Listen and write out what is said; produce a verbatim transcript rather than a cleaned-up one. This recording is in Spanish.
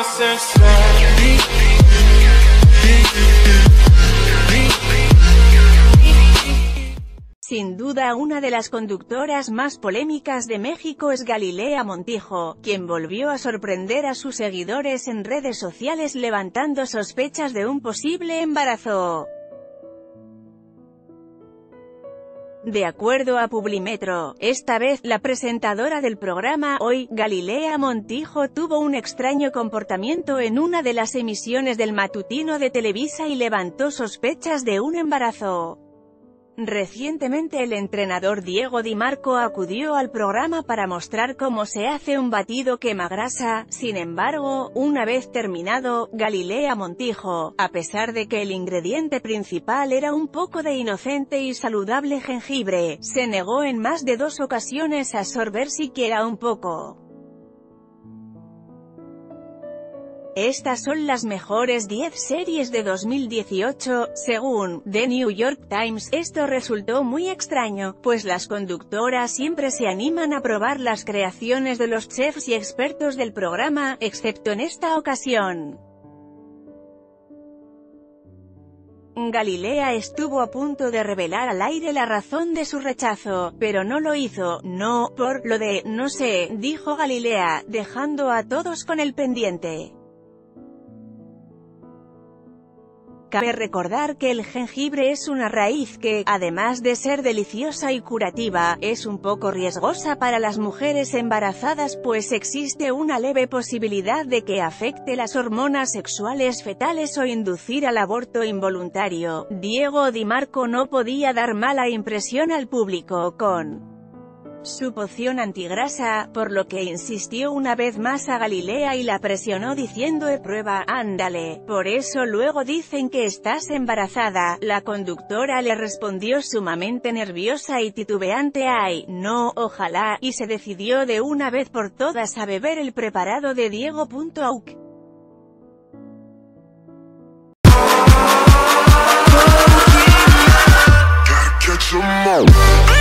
Sin duda una de las conductoras más polémicas de México es Galilea Montijo, quien volvió a sorprender a sus seguidores en redes sociales levantando sospechas de un posible embarazo. De acuerdo a Publimetro, esta vez, la presentadora del programa Hoy, Galilea Montijo tuvo un extraño comportamiento en una de las emisiones del matutino de Televisa y levantó sospechas de un embarazo. Recientemente el entrenador Diego Di Marco acudió al programa para mostrar cómo se hace un batido quemagrasa. Sin embargo, una vez terminado, Galilea Montijo, a pesar de que el ingrediente principal era un poco de inocente y saludable jengibre, se negó en más de dos ocasiones a sorber siquiera un poco. Estas son las mejores diez series de dos mil dieciocho, según The New York Times. Esto resultó muy extraño, pues las conductoras siempre se animan a probar las creaciones de los chefs y expertos del programa, excepto en esta ocasión. Galilea estuvo a punto de revelar al aire la razón de su rechazo, pero no lo hizo. No, por lo de, no sé, dijo Galilea, dejando a todos con el pendiente. Cabe recordar que el jengibre es una raíz que, además de ser deliciosa y curativa, es un poco riesgosa para las mujeres embarazadas, pues existe una leve posibilidad de que afecte las hormonas sexuales fetales o inducir al aborto involuntario. Diego Di Marco no podía dar mala impresión al público con su poción antigrasa, por lo que insistió una vez más a Galilea y la presionó diciendo: "E prueba, ándale, por eso luego dicen que estás embarazada". La conductora le respondió sumamente nerviosa y titubeante: "Ay, no, ojalá", y se decidió de una vez por todas a beber el preparado de Diego. Auk. Gotta catch 'em all.